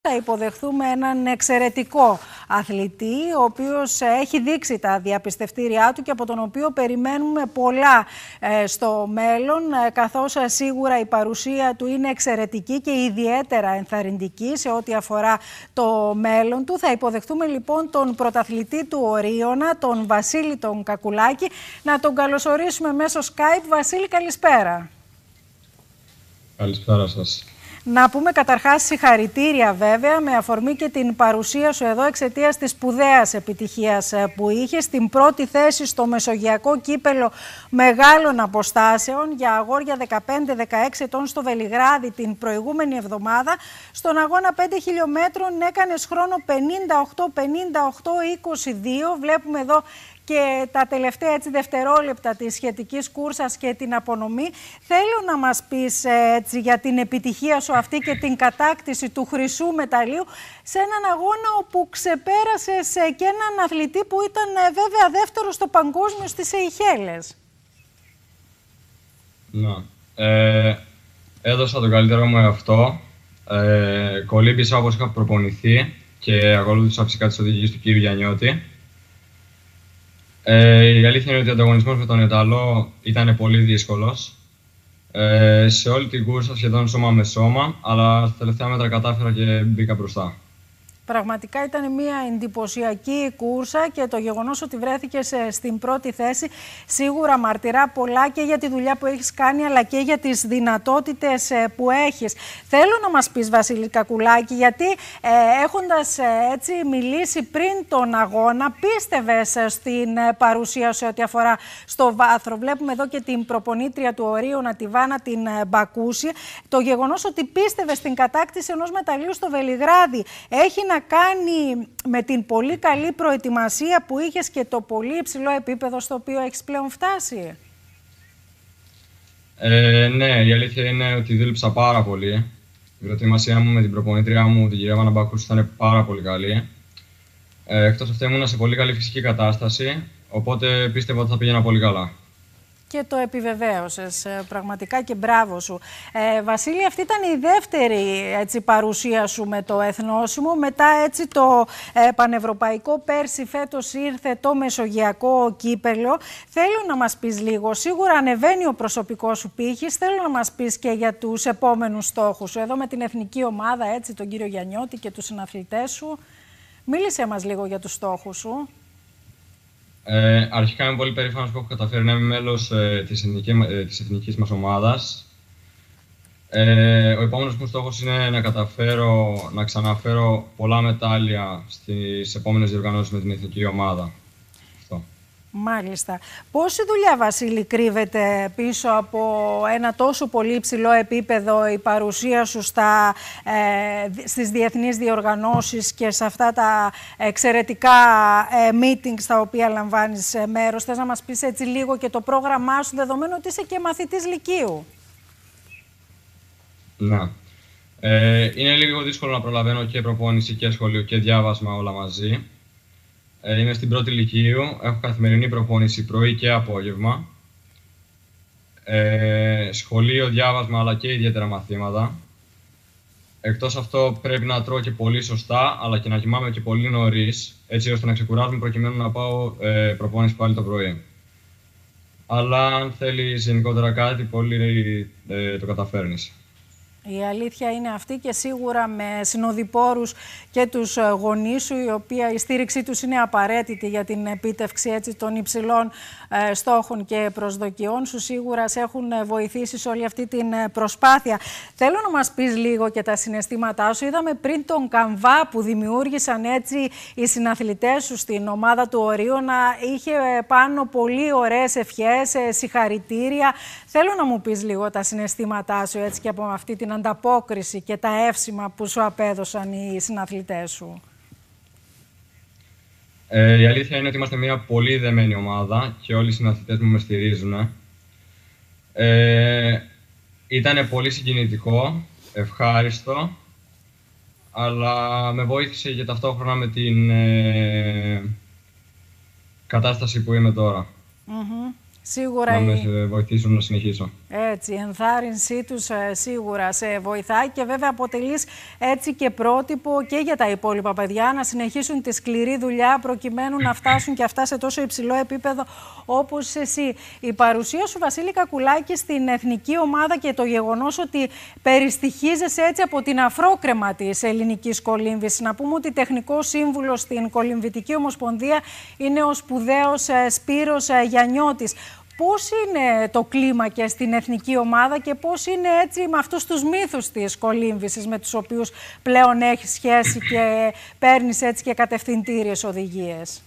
Θα υποδεχθούμε έναν εξαιρετικό αθλητή, ο οποίος έχει δείξει τα διαπιστευτήριά του και από τον οποίο περιμένουμε πολλά στο μέλλον, καθώς σίγουρα η παρουσία του είναι εξαιρετική και ιδιαίτερα ενθαρρυντική σε ό,τι αφορά το μέλλον του. Θα υποδεχθούμε λοιπόν τον πρωταθλητή του Ορίωνα, τον Βασίλη τον Κακουλάκη. Να τον καλωσορίσουμε μέσω Skype. Βασίλη, καλησπέρα. Καλησπέρα σας. Να πούμε καταρχάς συγχαρητήρια βέβαια με αφορμή και την παρουσία σου εδώ εξαιτίας της σπουδαίας επιτυχίας που είχες στην πρώτη θέση στο Μεσογειακό Κύπελλο Μεγάλων Αποστάσεων για αγόρια 15-16 ετών στο Βελιγράδι την προηγούμενη εβδομάδα. Στον αγώνα 5 χιλιόμετρων έκανες χρόνο 58-22. Βλέπουμε εδώ και τα τελευταία δευτερόλεπτα της σχετικής κούρσας και την απονομή. Θέλω να μας πεις για την επιτυχία σου αυτή και την κατάκτηση του χρυσού μεταλλίου σε έναν αγώνα όπου ξεπέρασες και έναν αθλητή που ήταν βέβαια δεύτερος στο παγκόσμιο στις Σεϊχέλες. Να, έδωσα το καλύτερο μου εαυτό. Κολύμπησα όπως είχα προπονηθεί και ακολούθησα φυσικά τις οδηγίες του κύριου Γιαννιώτη. Η αλήθεια είναι ότι ο ανταγωνισμός με τον Ιταλό ήταν πολύ δύσκολος. Σε όλη την κούρσα σχεδόν σώμα με σώμα, αλλά στα τελευταία μέτρα κατάφερα και μπήκα μπροστά. Πραγματικά ήταν μια εντυπωσιακή κούρσα και το γεγονός ότι βρέθηκες στην πρώτη θέση σίγουρα μαρτυρά πολλά και για τη δουλειά που έχεις κάνει αλλά και για τις δυνατότητες που έχεις. Θέλω να μας πεις, Βασίλη Κακουλάκη, γιατί έχοντας έτσι μιλήσει πριν τον αγώνα, πίστευες στην παρουσία σε ό,τι αφορά στο βάθρο. Βλέπουμε εδώ και την προπονήτρια του Ορίωνα, τη Βάνα την Μπακούση. Το γεγονός ότι πίστευες στην κατάκτηση ενός μεταλλίου στο Βελιγράδι έχει να κάνει με την πολύ καλή προετοιμασία που είχες και το πολύ υψηλό επίπεδο στο οποίο έχεις πλέον φτάσει? Ναι, η αλήθεια είναι ότι δούλεψα πάρα πολύ. Η προετοιμασία μου με την προπονήτριά μου, την κυρία Βάνα Μπακούση, ήταν πάρα πολύ καλή. Εκτός αυτού ήμουν σε πολύ καλή φυσική κατάσταση, οπότε πίστευα ότι θα πήγαινα πολύ καλά. Και το επιβεβαίωσες πραγματικά και μπράβο σου. Βασίλη, αυτή ήταν η δεύτερη παρουσία σου με το εθνόσημο. Μετά το πανευρωπαϊκό πέρσι, φέτος ήρθε το Μεσογειακό Κύπελλο. Θέλω να μας πεις λίγο, σίγουρα ανεβαίνει ο προσωπικός σου πύχης, θέλω να μας πεις και για τους επόμενους στόχους σου. Εδώ με την εθνική ομάδα, τον κύριο Γιαννιώτη και τους συναθλητές σου. Μίλησέ μας λίγο για τους στόχους σου. Αρχικά είμαι πολύ περήφανος που έχω καταφέρει να είμαι μέλος της εθνικής μας ομάδας. Ο επόμενος μου στόχος είναι να ξαναφέρω πολλά μετάλλια στις επόμενες διοργανώσεις με την εθνική ομάδα. Αυτό. Μάλιστα. Πόση δουλειά, Βασίλη, κρύβεται πίσω από ένα τόσο πολύ υψηλό επίπεδο η παρουσία σου στις διεθνείς διοργανώσεις και σε αυτά τα εξαιρετικά meetings στα οποία λαμβάνεις μέρος? Θες να μας πεις έτσι λίγο και το πρόγραμμά σου, δεδομένου ότι είσαι και μαθητής Λυκείου? Ναι. Είναι λίγο δύσκολο να προλαβαίνω και προπόνηση και σχολείο και διάβασμα όλα μαζί. Είμαι στην πρώτη Λυκείου, έχω καθημερινή προπόνηση πρωί και απόγευμα. Σχολείο, διάβασμα αλλά και ιδιαίτερα μαθήματα. Εκτός αυτό πρέπει να τρώω και πολύ σωστά, αλλά και να κοιμάμαι και πολύ νωρίς, έτσι ώστε να ξεκουράζομαι προκειμένου να πάω προπόνηση πάλι το πρωί. Αλλά αν θέλεις γενικότερα κάτι, πολύ το καταφέρνεις. Η αλήθεια είναι αυτή και σίγουρα με συνοδοιπόρους και τους γονείς σου, η στήριξή τους είναι απαραίτητη για την επίτευξη των υψηλών στόχων και προσδοκιών σου. Σίγουρα σε έχουν βοηθήσει σε όλη αυτή την προσπάθεια. Θέλω να μας πεις λίγο και τα συναισθήματά σου. Είδαμε πριν τον καμβά που δημιούργησαν οι συναθλητές σου στην ομάδα του Ορίωνα. Είχε πάνω πολύ ωραίες ευχές, συγχαρητήρια. Θέλω να μου πεις λίγο τα συναισθήματά σου και από αυτή την ανταπόκριση και τα εύσημα που σου απέδωσαν οι συναθλητές σου. Η αλήθεια είναι ότι είμαστε μια πολύ δεμένη ομάδα και όλοι οι συναθλητές μου με στηρίζουν. Ήταν πολύ συγκινητικό, ευχάριστο, αλλά με βοήθησε και ταυτόχρονα με την κατάσταση που είμαι τώρα. Σίγουρα να με βοηθήσουν να συνεχίσω. Έτσι, η ενθάρρυνσή τους σίγουρα σε βοηθάει και βέβαια αποτελείς έτσι και πρότυπο και για τα υπόλοιπα παιδιά να συνεχίσουν τη σκληρή δουλειά προκειμένου να φτάσουν και αυτά σε τόσο υψηλό επίπεδο όπως εσύ. Η παρουσία σου, Βασίλη Κακουλάκη, στην εθνική ομάδα και το γεγονός ότι περιστοιχίζεσαι έτσι από την αφρόκρεμα της ελληνικής κολύμβησης. Να πούμε ότι τεχνικός σύμβουλος στην Κολυμβητική Ομοσπονδία είναι ο σπουδαίος Σπύρος Γιαννιώτης. Πώς είναι το κλίμα και στην εθνική ομάδα και πώς είναι έτσι με αυτούς τους μύθους της κολύμβησης με τους οποίους πλέον έχεις σχέση και παίρνεις έτσι και κατευθυντήριες οδηγίες?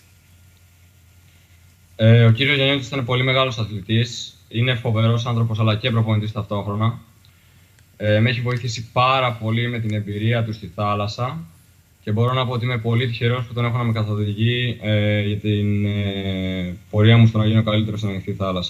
Ο κύριος Γιαννιώτης ήταν πολύ μεγάλος αθλητής. Είναι φοβερός άνθρωπος αλλά και προπονητής ταυτόχρονα. Με έχει βοηθήσει πάρα πολύ με την εμπειρία του στη θάλασσα και μπορώ να πω ότι είμαι πολύ τυχερός που τον έχω να με καθοδηγεί για την πορεία μου στο να γίνω καλύτερο στην ανοιχτή θάλασσα.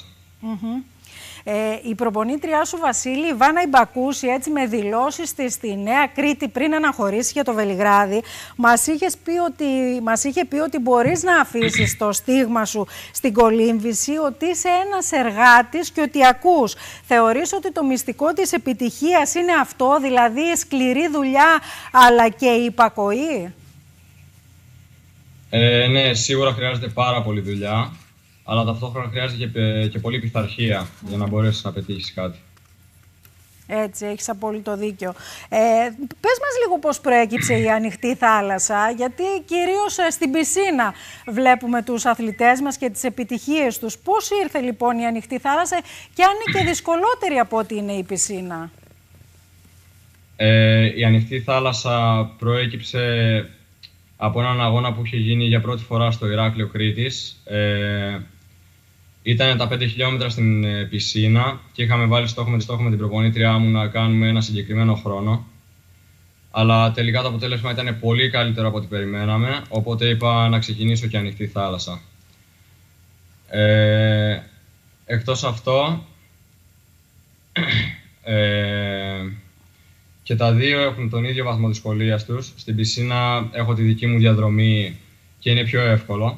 Η προπονήτριά σου, Βασίλη, η Βάνα Ιμπακούση, έτσι με δηλώσεις της στη Νέα Κρήτη πριν αναχωρήσει για το Βελιγράδι, μας είχε πει ότι μπορείς να αφήσεις το στίγμα σου στην κολύμβηση, ότι είσαι ένας εργάτης και ότι ακούς. Θεωρείς ότι το μυστικό της επιτυχίας είναι αυτό, δηλαδή η σκληρή δουλειά αλλά και η υπακοή? Ναι, σίγουρα χρειάζεται πάρα πολύ δουλειά. Αλλά ταυτόχρονα χρειάζεται και πολύ πειθαρχία για να μπορέσεις να πετύχεις κάτι. Έτσι, έχεις απόλυτο δίκιο. Πες μας λίγο πώς προέκυψε η ανοιχτή θάλασσα, γιατί κυρίως στην πισίνα βλέπουμε τους αθλητές μας και τις επιτυχίες τους. Πώς ήρθε λοιπόν η ανοιχτή θάλασσα και αν είναι και δυσκολότερη από ό,τι είναι η πισίνα? Η ανοιχτή θάλασσα προέκυψε από έναν αγώνα που είχε γίνει για πρώτη φορά στο Ηράκλειο Κρήτης. Ήταν τα 5 χιλιόμετρα στην πισίνα και είχαμε βάλει στόχο με την προπονήτριά μου να κάνουμε ένα συγκεκριμένο χρόνο. Αλλά τελικά το αποτέλεσμα ήταν πολύ καλύτερο από ό,τι περιμέναμε, οπότε είπα να ξεκινήσω και ανοιχτή θάλασσα. Εκτός αυτό, και τα δύο έχουν τον ίδιο βαθμό δυσκολίας τους. Στην πισίνα έχω τη δική μου διαδρομή και είναι πιο εύκολο.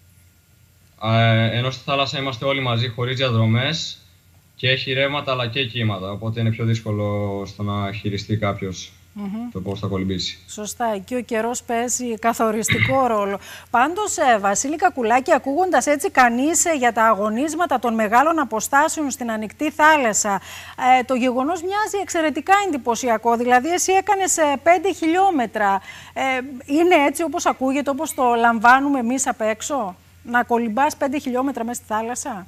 Ενώ στη θάλασσα είμαστε όλοι μαζί χωρίς διαδρομές και έχει ρεύματα αλλά και κύματα. Οπότε είναι πιο δύσκολο στο να χειριστεί κάποιος το πώς θα κολυμπήσει. Σωστά, εκεί ο καιρός παίζει καθοριστικό ρόλο. Πάντως, Βασίλη Κακουλάκη, ακούγοντας έτσι κανείς για τα αγωνίσματα των μεγάλων αποστάσεων στην ανοιχτή θάλασσα, το γεγονός μοιάζει εξαιρετικά εντυπωσιακό. Δηλαδή, εσύ έκανες 5 χιλιόμετρα. Είναι έτσι όπως ακούγεται, όπως το λαμβάνουμε εμείς απ' έξω, να κολυμπάς 5 χιλιόμετρα μέσα στη θάλασσα?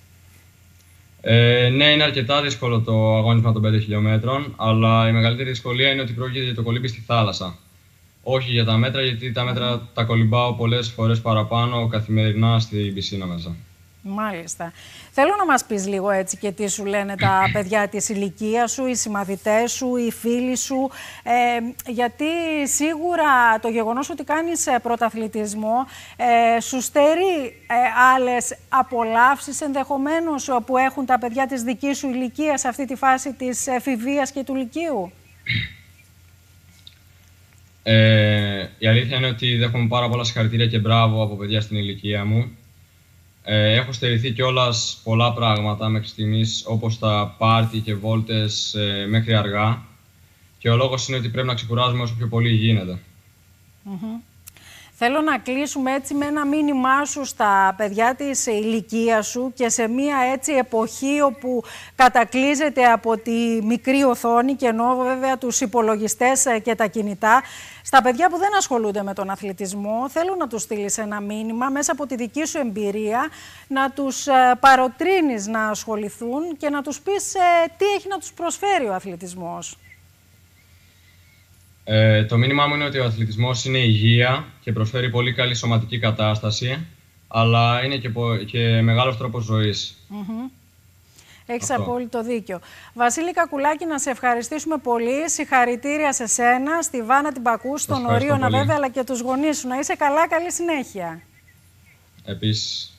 Ναι, είναι αρκετά δύσκολο το αγώνισμα των 5 χιλιόμετρων, αλλά η μεγαλύτερη δυσκολία είναι ότι πρόκειται για το κολύμπι στη θάλασσα. Όχι για τα μέτρα, γιατί τα μέτρα τα κολυμπάω πολλές φορές παραπάνω καθημερινά στην πισίνα μέσα. Μάλιστα. Θέλω να μας πεις λίγο έτσι και τι σου λένε τα παιδιά της ηλικίας σου, οι συμμαθητές σου, οι φίλοι σου, γιατί σίγουρα το γεγονός ότι κάνεις πρωταθλητισμό σου στερεί άλλες απολαύσεις ενδεχομένως που έχουν τα παιδιά της δικής σου ηλικίας σε αυτή τη φάση της εφηβείας και του λυκείου. Η αλήθεια είναι ότι δέχομαι πάρα πολλά συγχαρητήρια και μπράβο από παιδιά στην ηλικία μου. Έχω στερηθεί κιόλας πολλά πράγματα μέχρι στιγμής, όπως τα πάρτι και βόλτες μέχρι αργά. Και ο λόγος είναι ότι πρέπει να ξεκουράζουμε όσο πιο πολύ γίνεται. Θέλω να κλείσουμε έτσι με ένα μήνυμά σου στα παιδιά της ηλικίας σου και σε μια έτσι εποχή όπου κατακλείζεται από τη μικρή οθόνη και ενώ βέβαια τους υπολογιστές και τα κινητά. Στα παιδιά που δεν ασχολούνται με τον αθλητισμό, θέλω να τους στείλεις ένα μήνυμα μέσα από τη δική σου εμπειρία, να τους παροτρύνεις να ασχοληθούν και να τους πεις τι έχει να τους προσφέρει ο αθλητισμός. Το μήνυμά μου είναι ότι ο αθλητισμός είναι υγεία και προσφέρει πολύ καλή σωματική κατάσταση, αλλά είναι και μεγάλος τρόπος ζωής. Έχεις απόλυτο δίκιο. Βασίλη Κακουλάκη, να σε ευχαριστήσουμε πολύ. Συγχαρητήρια σε σένα, στη Βάνα την Μπακούση, στον Ορίωνα βέβαια, αλλά και τους γονείς σου. Να είσαι καλά, καλή συνέχεια. Επίσης.